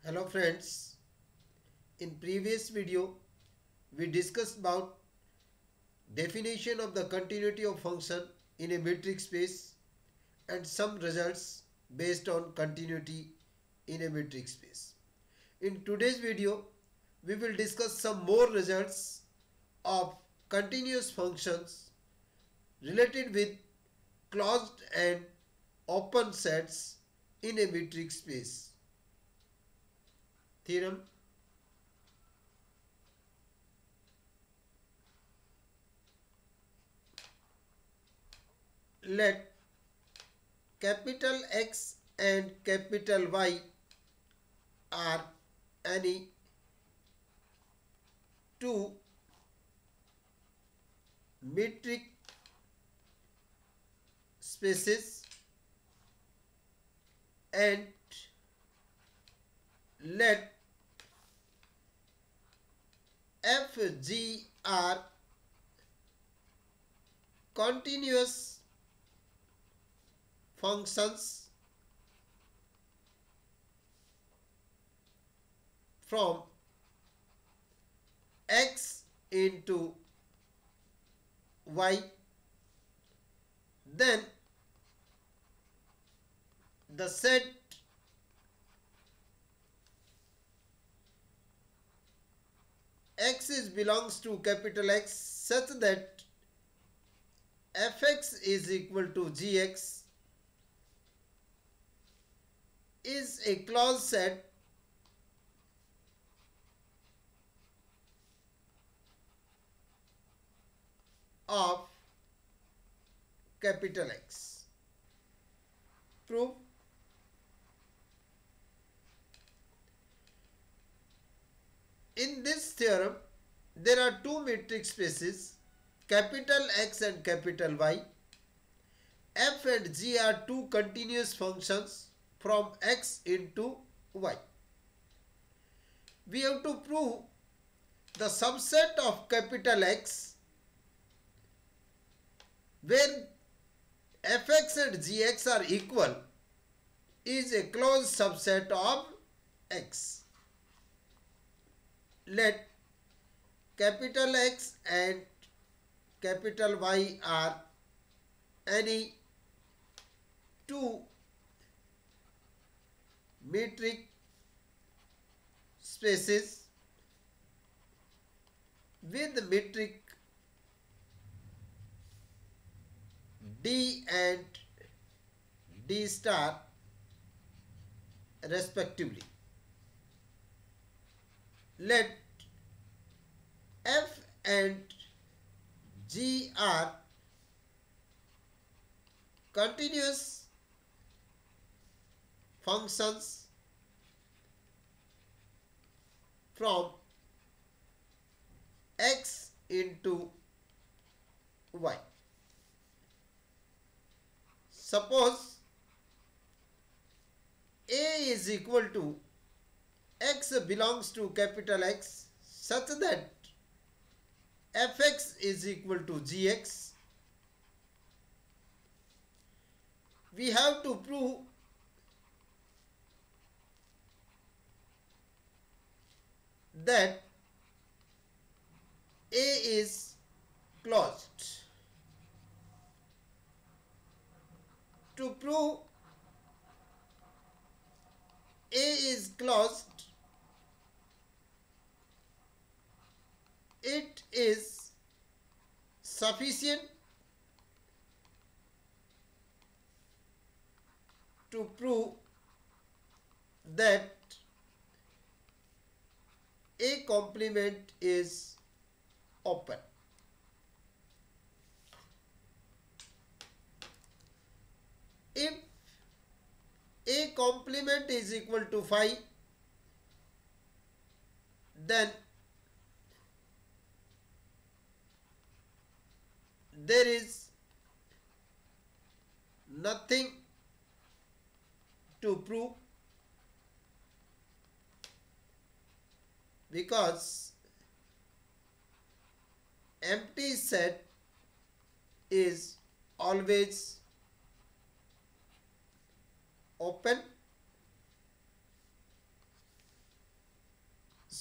Hello friends, in previous video we discussed about definition of the continuity of function in a metric space and some results based on continuity in a metric space. In today's video we will discuss some more results of continuous functions related with closed and open sets in a metric space. Theorem: let capital X and capital Y are any two metric spaces and let F, G are continuous functions from X into Y, then the set X is belongs to capital X such that Fx is equal to Gx is a closed set of capital X. Proof: in this theorem there are two metric spaces capital X and capital Y. F and G are two continuous functions from X into Y. We have to prove the subset of capital X where Fx and Gx are equal is a closed subset of X. Let capital X and capital Y are any two metric spaces with metric D and D star respectively. Let F and G are continuous functions from X into Y. Suppose A is equal to X belongs to capital X such that Fx is equal to Gx. We have to prove that A is closed. To prove A is closed, it is sufficient to prove that A complement is open. If A complement is equal to phi, then there is nothing to prove because empty set is always open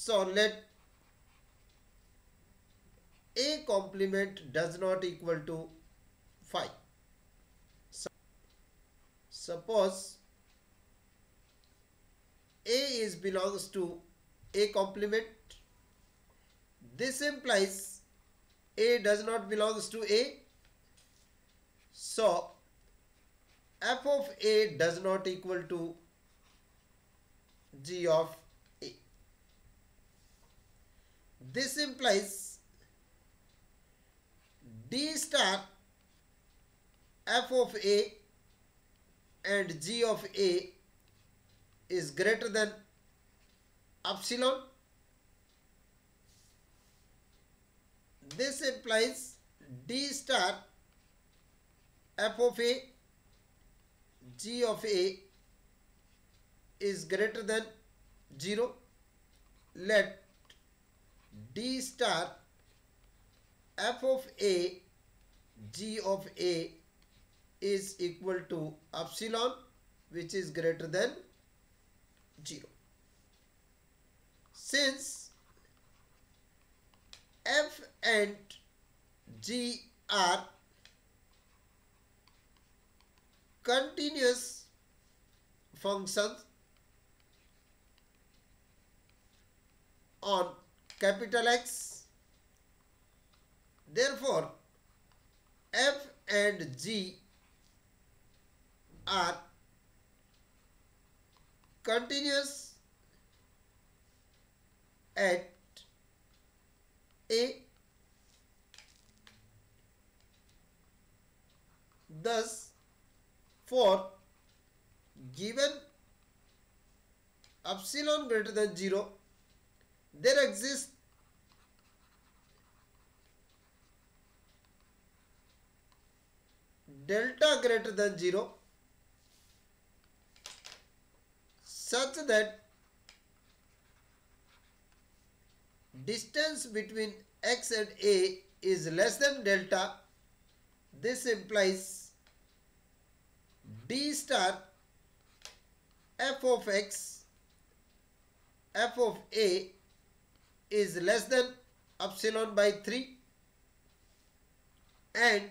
So let a complement does not equal to 5. Suppose a is belongs to a complement. This implies a does not belongs to a. So f of a does not equal to g of a. This implies d star f of a and g of a is greater than epsilon. This implies d star f of a g of a is greater than 0. Let d star f of a g of a is equal to epsilon, which is greater than 0. Since f and g are continuous functions on capital X, therefore f and g are continuous at a. Thus, for given epsilon greater than 0, there exists delta greater than 0 such that distance between x and a is less than delta. This implies d star f of x f of a is less than epsilon by 3 and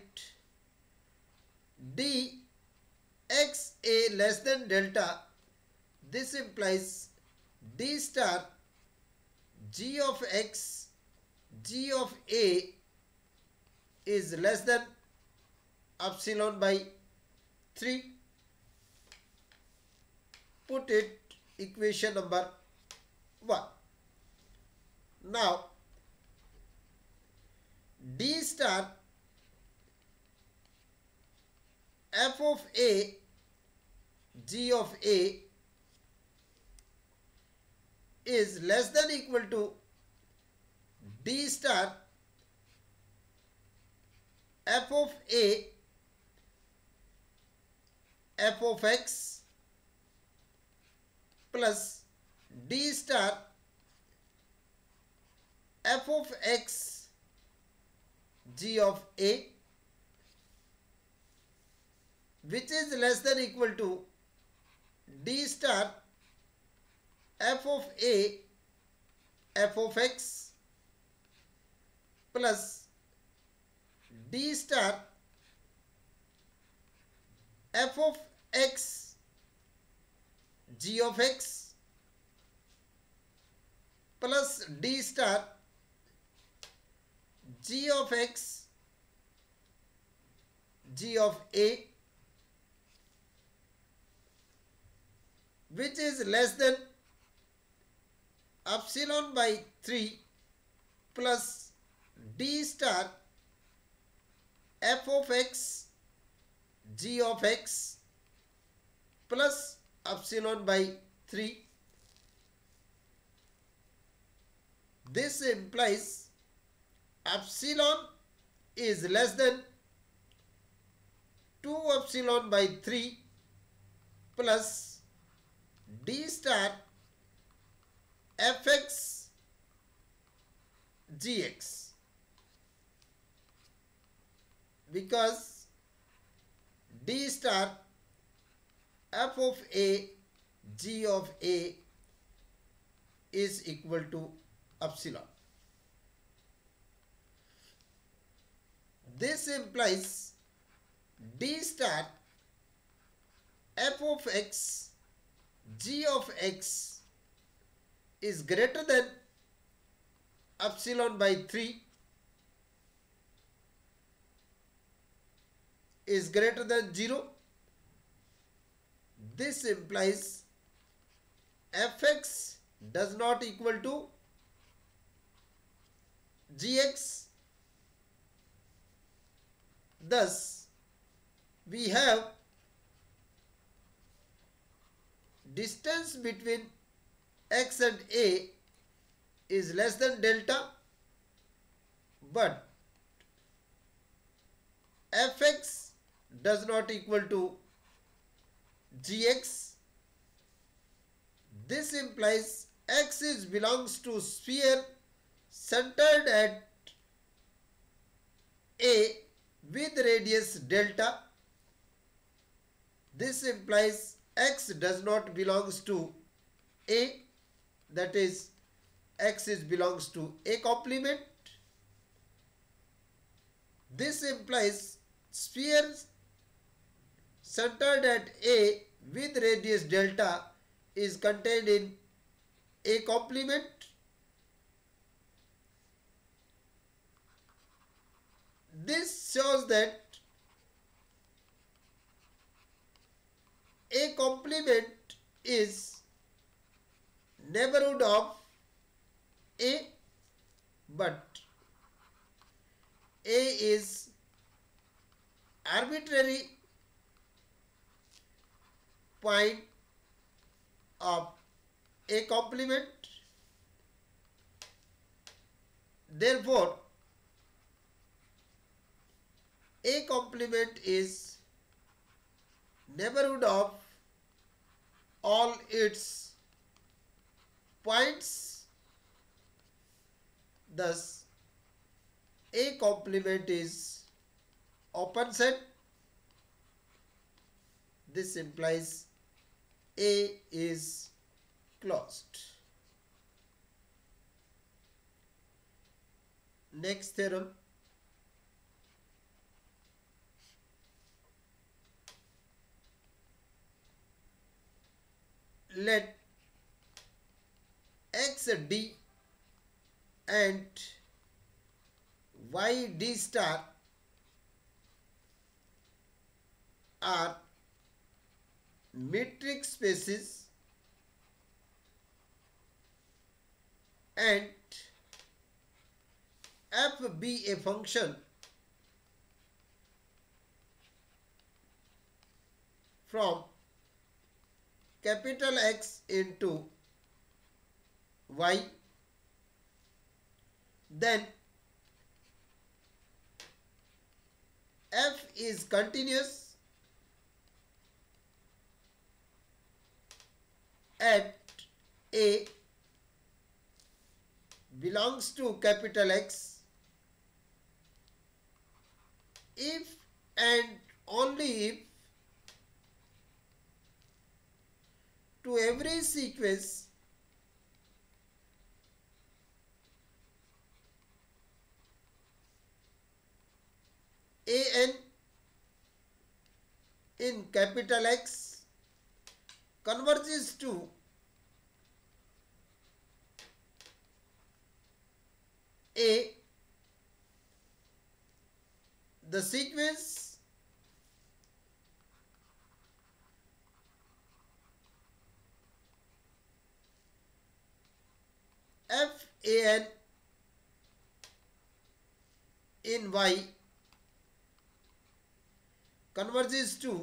d x a less than delta. This implies d star g of x g of a is less than epsilon by 3. Put it equation number 1. Now d star f of a g of a is less than equal to d star f of a f of x plus d star f of x g of a, which is less than equal to d star f of a f of x plus d star f of x g of x plus d star g of x g of a, which is less than epsilon by 3 plus d star f of x g of x plus epsilon by 3. This implies epsilon is less than 2 epsilon by 3 plus d star fx gx, because d star f of a g of a is equal to epsilon. This implies d star f of x g of x is greater than epsilon by 3 is greater than 0. This implies fx does not equal to gx. Thus, we have distance between x and a is less than delta, but fx does not equal to gx. This implies x is belongs to sphere centered at a with radius delta. This implies x does not belongs to a, that is x is belongs to a complement. This implies sphere centered at a with radius delta is contained in a complement. This shows that a complement is neighborhood of a, but a is arbitrary point of a complement. Therefore, a complement is neighborhood of all its points. Thus, a complement is open set. This implies a is closed. Next theorem. Let x d and y d star are metric spaces and f be a function from capital X into y, then f is continuous at a belongs to capital X if and only if to every sequence an in capital X converges to a, the sequence FAN in Y converges to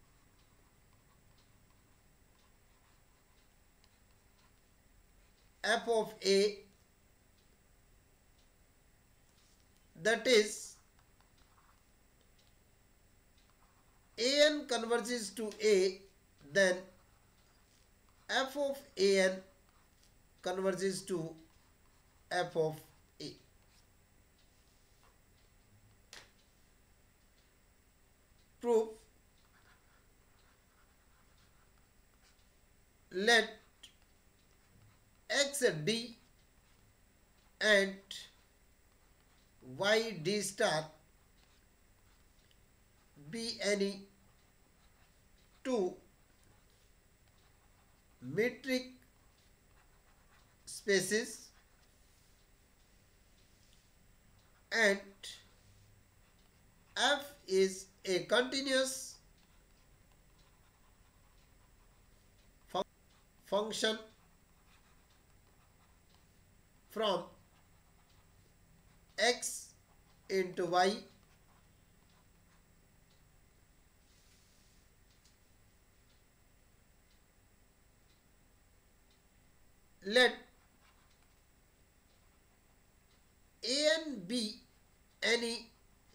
f of a, that is an converges to a, then f of an converges to f of a. Proof: let x d and y d star be any two metric spaces and f is a continuous function from x into y let an be any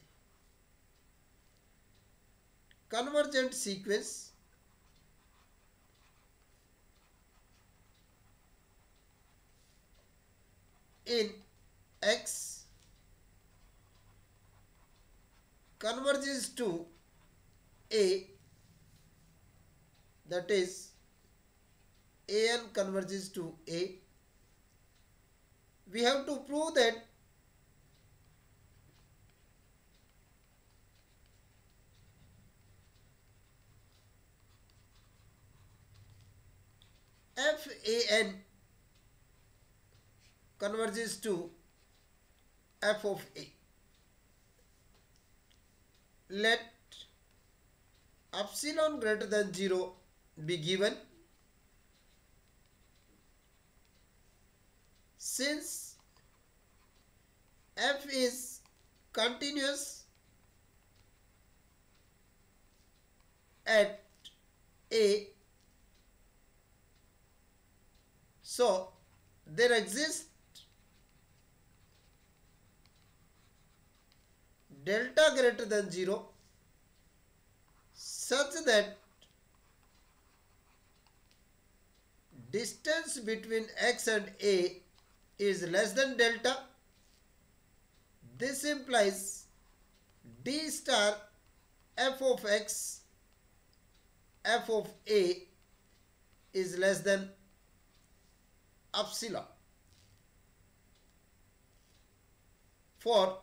convergent sequence in x converges to a, that is an converges to a, we have to prove that fan converges to f of a. Let epsilon greater than 0 be given. Since f is continuous at a, so there exists delta greater than 0 such that distance between x and a is less than delta. This implies d star f of x f of a is less than epsilon. For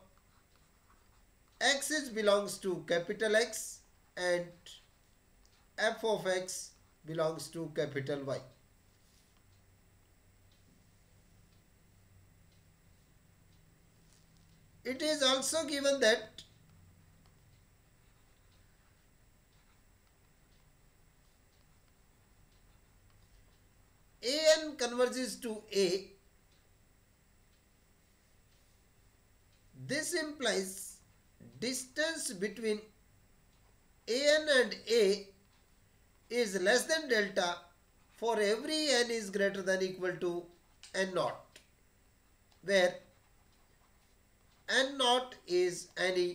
x is belongs to capital X and f of x belongs to capital Y. It is also given that an converges to a. This implies distance between an and a is less than delta for every n is greater than equal to n naught, where n naught is any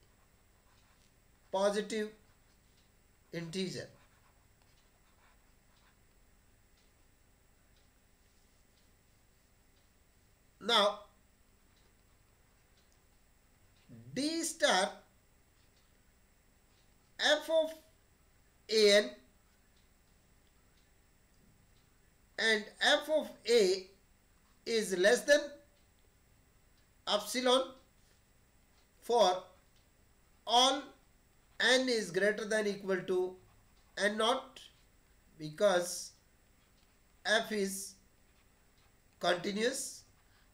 positive integer. Now d star f of an and f of a is less than epsilon for all n is greater than equal to n naught, because f is continuous.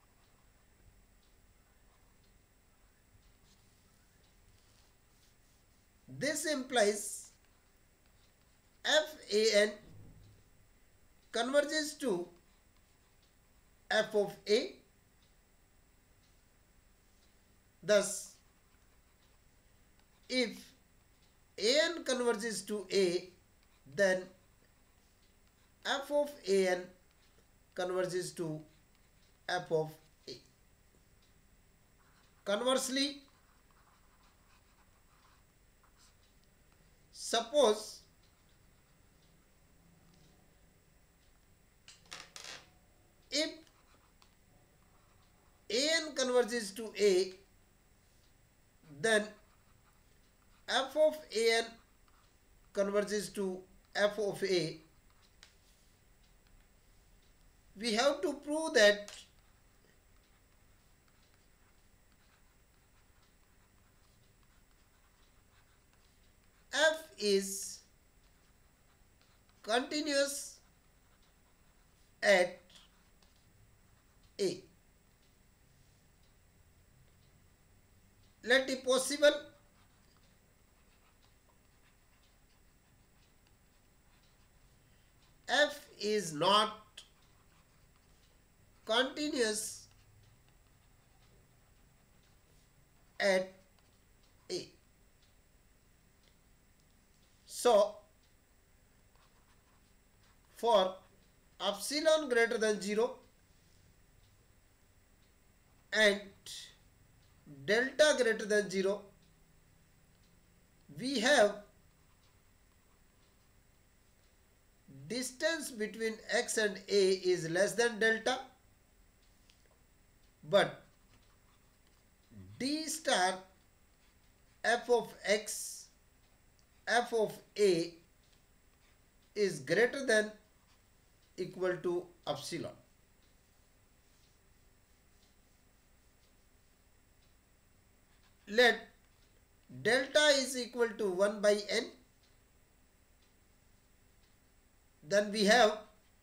This implies fan converges to f of a. Thus, if an converges to a, then f of an converges to f of a. Conversely, suppose if an converges to a, then f of an converges to f of a. We have to prove that is continuous at A. Let it possible f is not continuous at A. So, for epsilon greater than 0 and delta greater than 0, we have distance between x and A is less than delta, but d star f of x f of A is greater than equal to epsilon. Let delta is equal to 1 by n. Then we have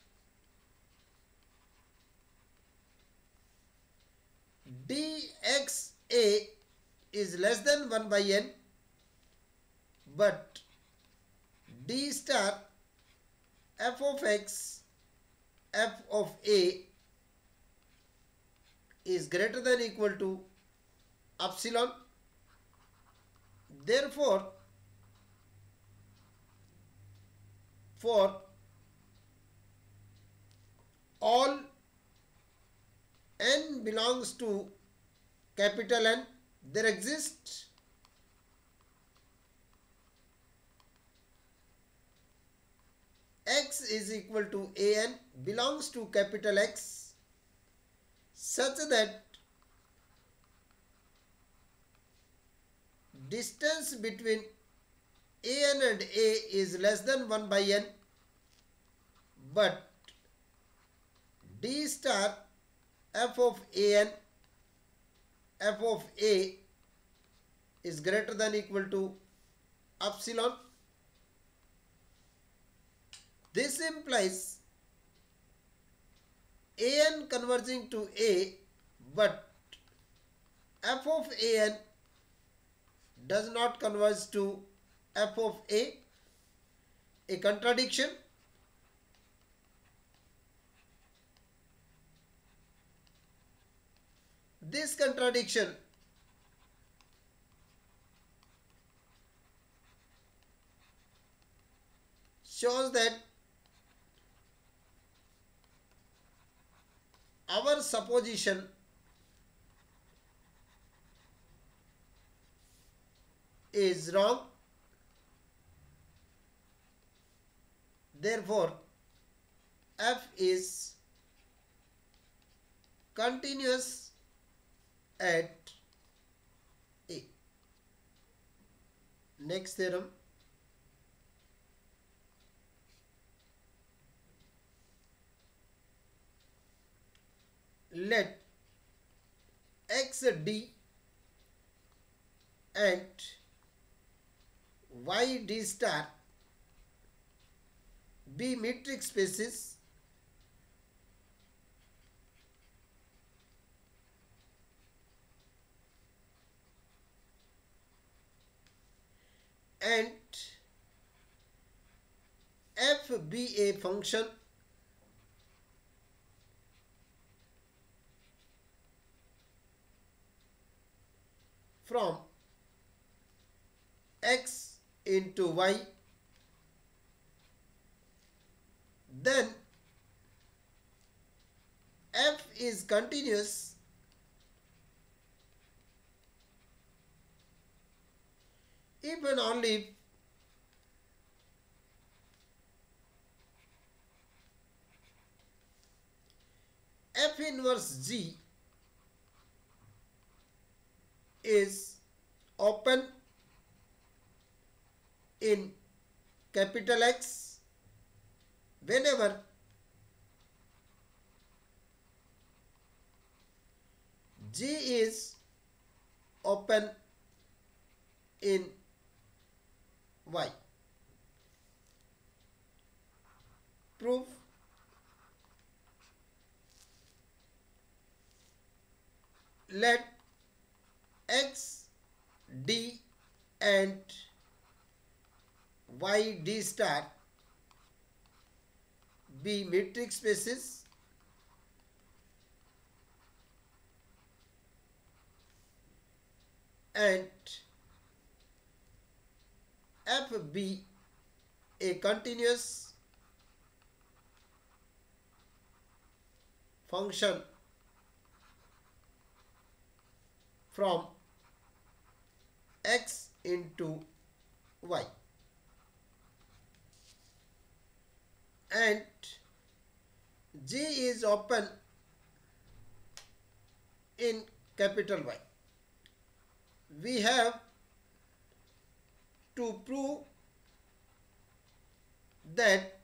dxa is less than 1 by n, but d star f of x f of A is greater than equal to epsilon. Therefore, for all n belongs to capital N, there exists x is equal to an belongs to capital X such that distance between an and A is less than 1 by n, but d star f of an f of A is greater than equal to epsilon. This implies an converging to A, but f of an does not converge to f of a contradiction. This contradiction shows that our supposition is wrong. Therefore, f is continuous at A. Next theorem. Let xd and yd star be metric spaces and f be a function from x into y, then f is continuous if and only if f inverse g is open in capital X whenever G is open in Y. Proof. Let X, D and Y D star be metric spaces and F be a continuous function from X into Y, and G is open in capital Y. We have to prove that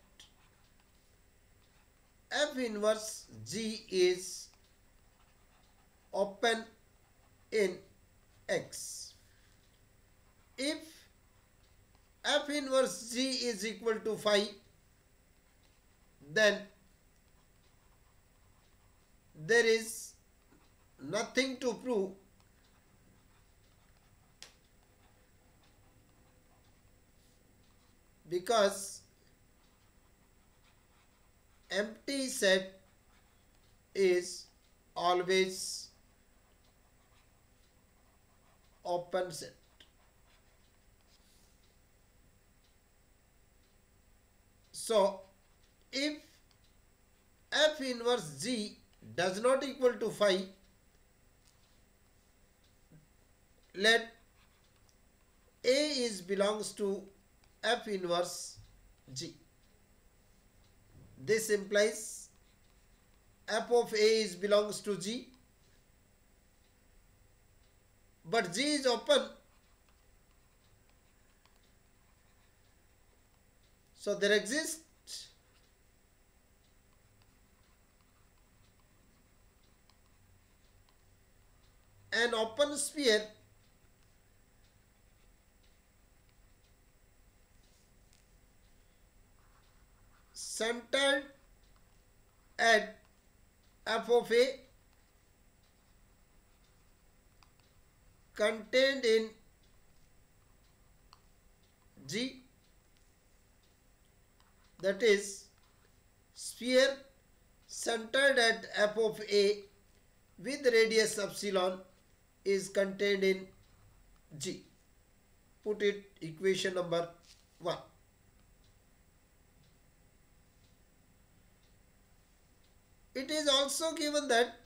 F inverse G is open in X. If F inverse G is equal to phi, then there is nothing to prove, because empty set is always open set. So if F inverse G does not equal to phi, let A is belongs to F inverse G. This implies F of A is belongs to G, but G is open. So there exists an open sphere centered at F of A, contained in G, that is, sphere centered at F of A with radius epsilon is contained in G. Put it equation number 1. It is also given that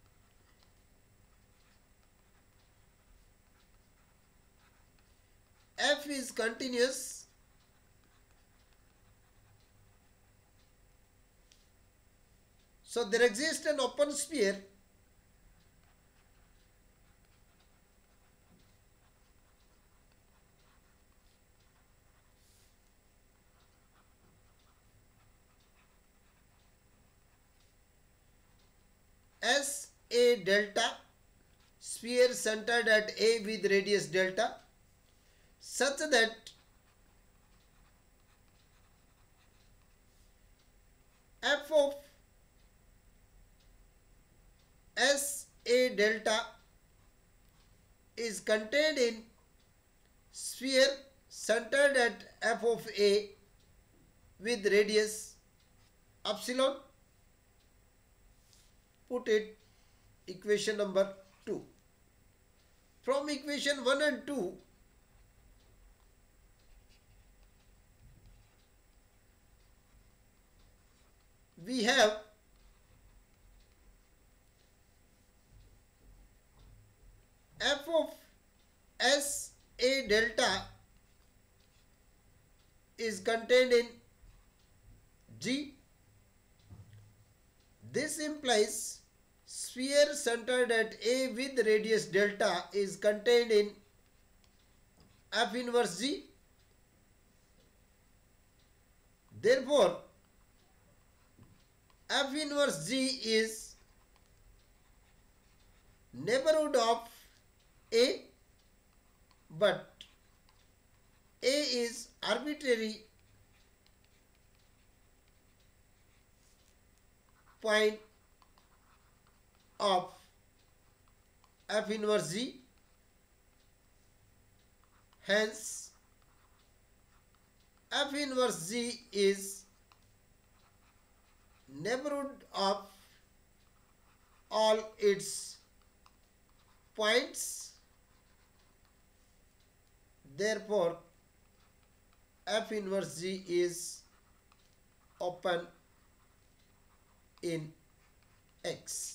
F is continuous so there exists an open sphere S A delta, sphere centered at A with radius delta, such that F of S A delta is contained in sphere centered at F of A with radius epsilon. Put it equation number 2. From equation 1 and 2, we have F of S A delta is contained in G. This implies sphere centered at A with radius delta is contained in F inverse G. Therefore, F inverse G is neighborhood of A, but A is arbitrary point of f inverse g. Hence, f inverse g is neighborhood of all its points. Therefore, f inverse g is open in X.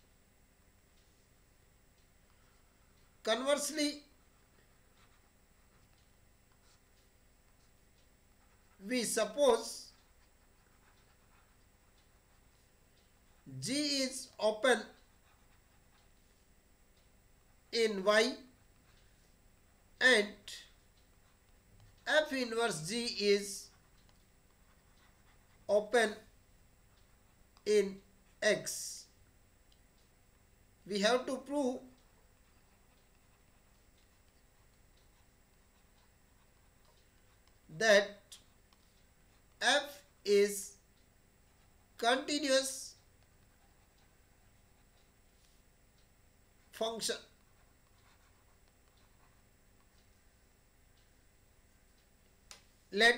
Conversely, we suppose G is open in Y and f inverse G is open in X. We have to prove that f is continuous function. Let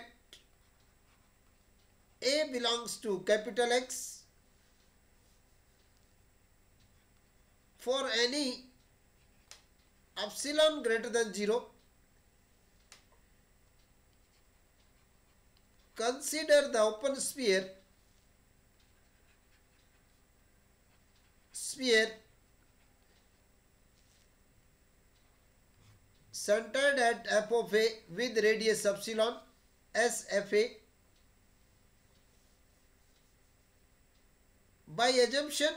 A belongs to capital X for any epsilon greater than 0. Consider the open sphere centered at f of A with radius epsilon as fa. By assumption,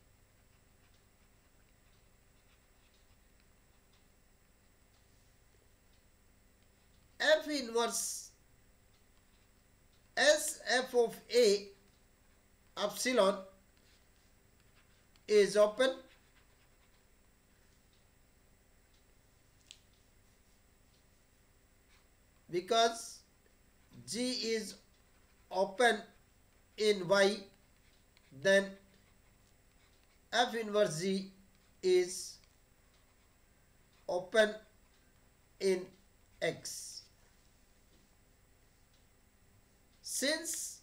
f inverse S f of A epsilon is open because G is open in Y, then f inverse G is open in X. Since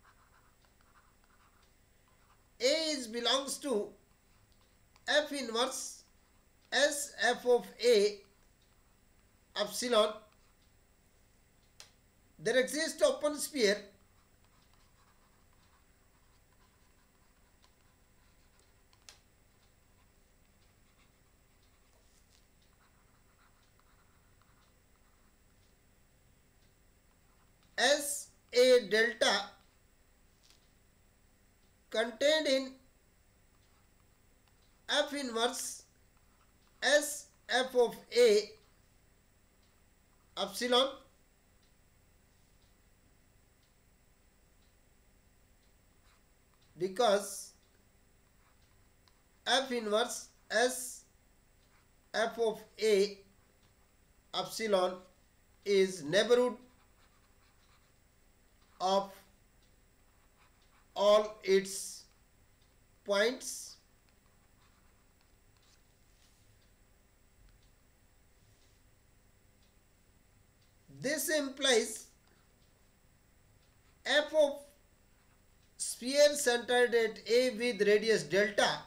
A belongs to f inverse S f of A epsilon, there exists open sphere S A delta contained in f inverse S f of A epsilon because f inverse S f of A epsilon is neighborhood of all its points. This implies f of sphere centered at A with radius delta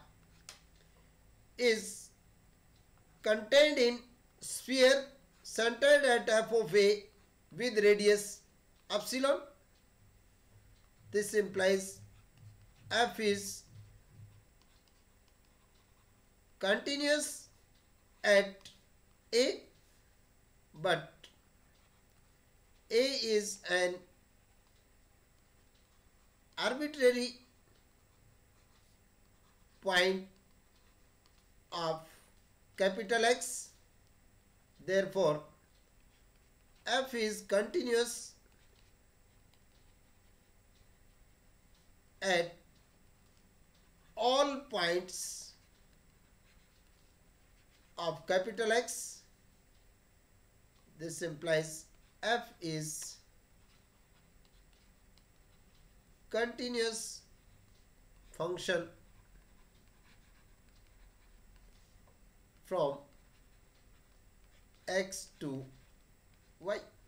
is contained in sphere centered at f of A with radius epsilon. This implies f is continuous at A, but A is an arbitrary point of capital X. Therefore, f is continuous at all points of capital X. This implies f is continuous function from x to y.